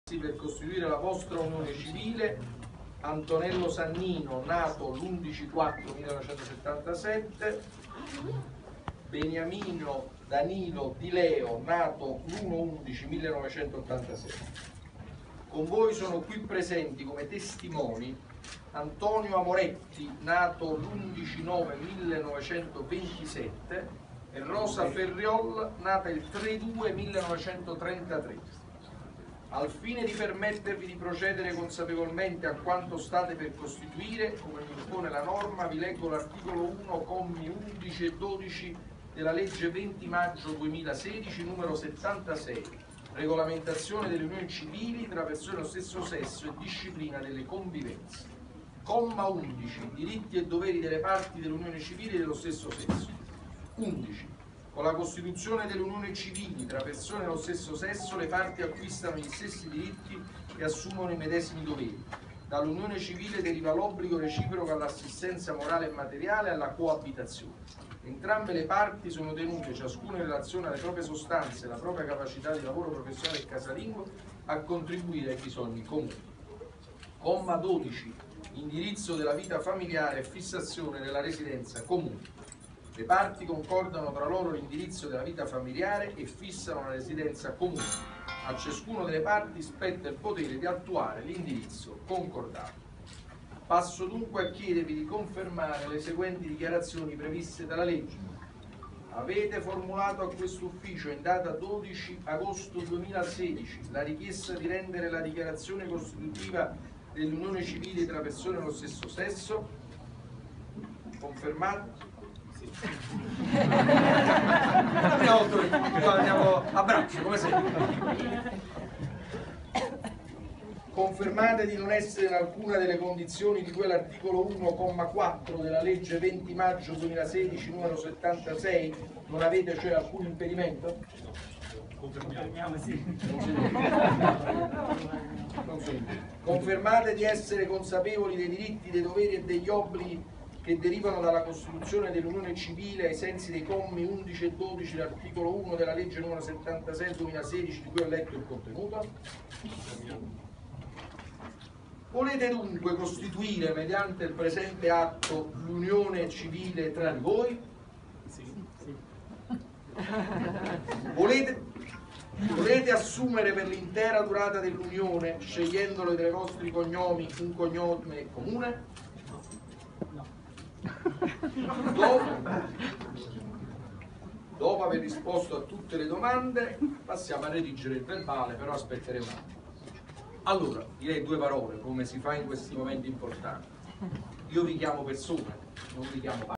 per costituire la vostra unione civile: Antonello Sannino, nato l'11/4/1977, Beniamino Danilo Di Leo, nato l'1/11/1986. Con voi sono qui presenti come testimoni Antonio Amoretti, nato l'11/9/1927, e Rosa Ferriol, nata il 3/2/1933. Al fine di permettervi di procedere consapevolmente a quanto state per costituire, come vi impone la norma, vi leggo l'articolo 1, commi 11 e 12 della legge 20 maggio 2016, numero 76, regolamentazione delle unioni civili tra persone dello stesso sesso e disciplina delle convivenze. Comma 11. Diritti e doveri delle parti dell'unione civile dello stesso sesso. 11. Con la costituzione delle unioni civili tra persone dello stesso sesso, le parti acquistano gli stessi diritti e assumono i medesimi doveri. Dall'unione civile deriva l'obbligo reciproco all'assistenza morale e materiale e alla coabitazione. Entrambe le parti sono tenute, ciascuna in relazione alle proprie sostanze e alla propria capacità di lavoro professionale e casalingo, a contribuire ai bisogni comuni. Comma 12. Indirizzo della vita familiare e fissazione della residenza comune. Le parti concordano tra loro l'indirizzo della vita familiare e fissano la residenza comune. A ciascuno delle parti spetta il potere di attuare l'indirizzo concordato. Passo dunque a chiedervi di confermare le seguenti dichiarazioni previste dalla legge. Avete formulato a questo ufficio in data 12 agosto 2016 la richiesta di rendere la dichiarazione costitutiva dell'unione civile tra persone dello stesso sesso? Confermato? La prima volta andiamo a braccio, come sempre. Confermate di non essere in alcuna delle condizioni di cui all'articolo 1,4 della legge 20 maggio 2016 numero 76, non avete cioè alcun impedimento? Confermiamo, sì. Confermate di essere consapevoli dei diritti, dei doveri e degli obblighi che derivano dalla costituzione dell'unione civile ai sensi dei commi 11 e 12 dell'articolo 1 della legge numero 76 2016 di cui ho letto il contenuto? Volete dunque costituire mediante il presente atto l'unione civile tra di voi? Sì. Volete assumere per l'intera durata dell'unione, scegliendolo tra i vostri cognomi, un cognome comune? Dopo aver risposto a tutte le domande, passiamo a redigere il verbale, però aspetteremo un attimo. Allora, direi due parole, come si fa in questi momenti importanti. Io vi chiamo persone, non vi chiamo